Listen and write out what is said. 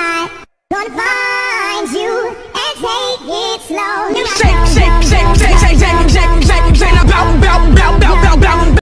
night. Gonna find you and take it slow. You say